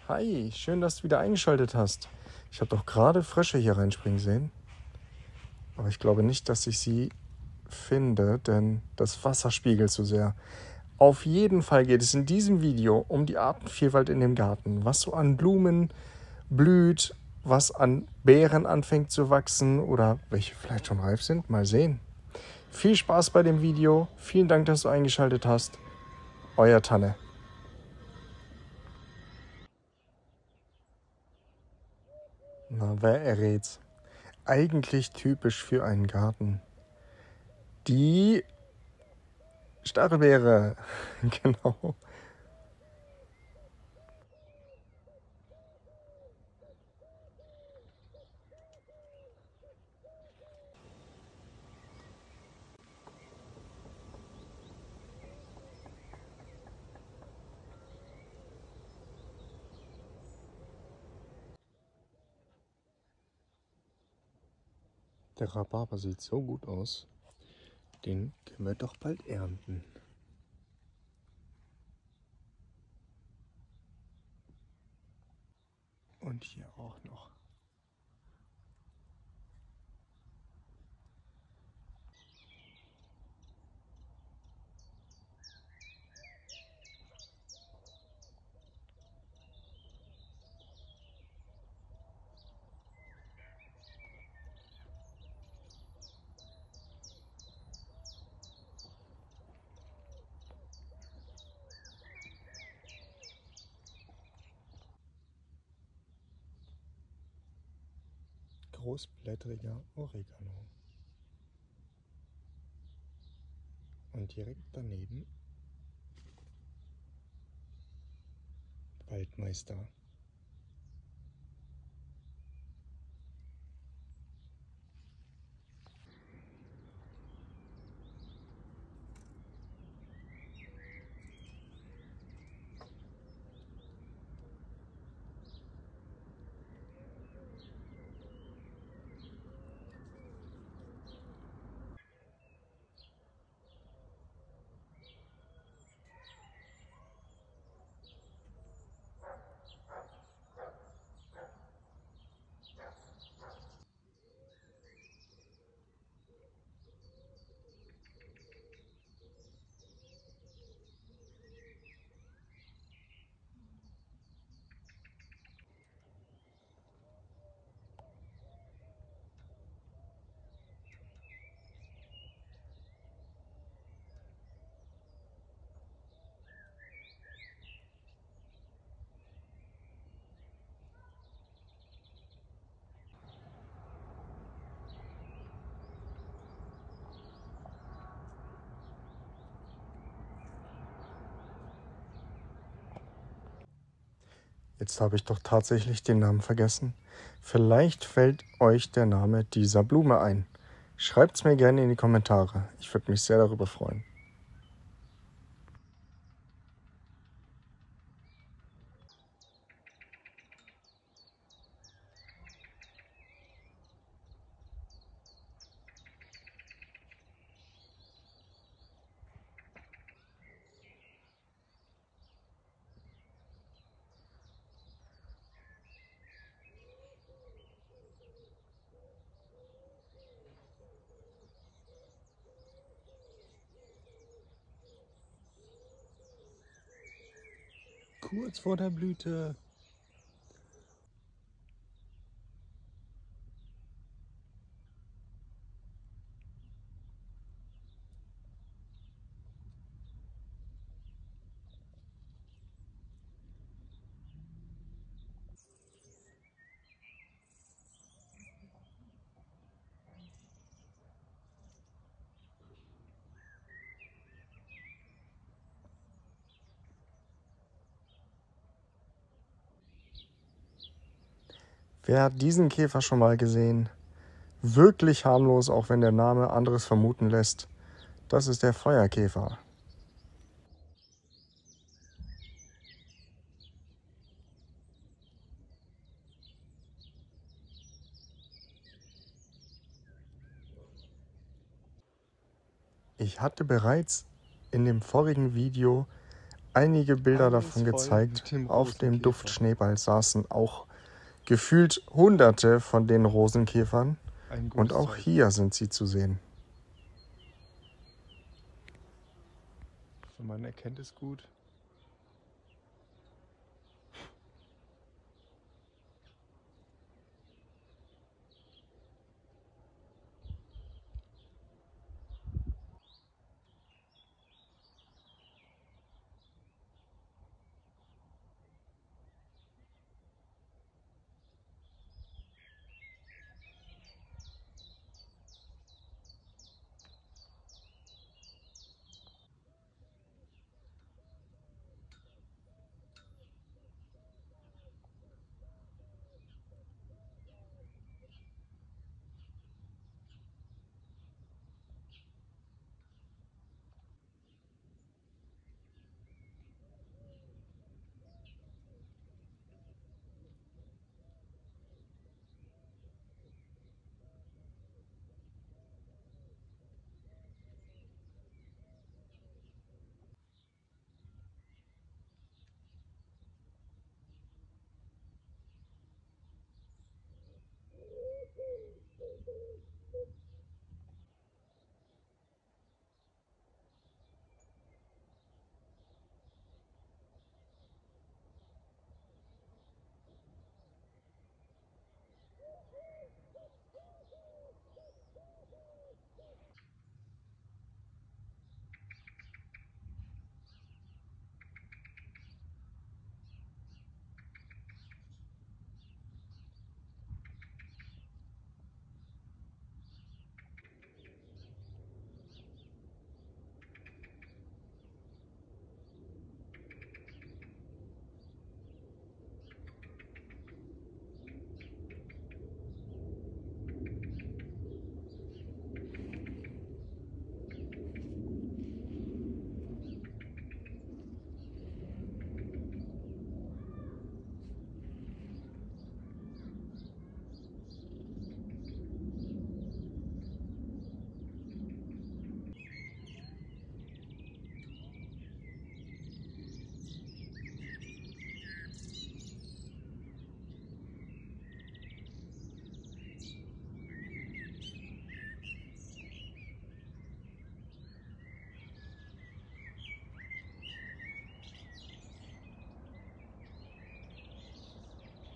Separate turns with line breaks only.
Hi, schön, dass du wieder eingeschaltet hast. Ich habe doch gerade Frösche hier reinspringen sehen. Aber ich glaube nicht, dass ich sie finde, denn das Wasser spiegelt zu sehr. Auf jeden Fall geht es in diesem Video um die Artenvielfalt in dem Garten. Was so an Blumen blüht, was an Beeren anfängt zu wachsen oder welche vielleicht schon reif sind. Mal sehen. Viel Spaß bei dem Video. Vielen Dank, dass du eingeschaltet hast. Euer Tanne. Na, wer errät's? Eigentlich typisch für einen Garten. Die Stachelbeere. Genau. Der Rhabarber sieht so gut aus. Den können wir doch bald ernten. Und hier auch noch. Großblättriger Oregano. Und direkt daneben Waldmeister. Jetzt habe ich doch tatsächlich den Namen vergessen. Vielleicht fällt euch der Name dieser Blume ein. Schreibt's mir gerne in die Kommentare. Ich würde mich sehr darüber freuen. Kurz vor der Blüte. Wer hat diesen Käfer schon mal gesehen? Wirklich harmlos, auch wenn der Name anderes vermuten lässt. Das ist der Feuerkäfer. Ich hatte bereits in dem vorigen Video einige Bilder
Alles
davon
voll
gezeigt.
mit dem
Auf dem
Rosenkäfer.
Duftschneeball saßen auch gefühlt Hunderte von den Rosenkäfern.
Ein
Und
gutes
auch
Zeichen.
hier sind sie zu sehen.
Also man erkennt es gut.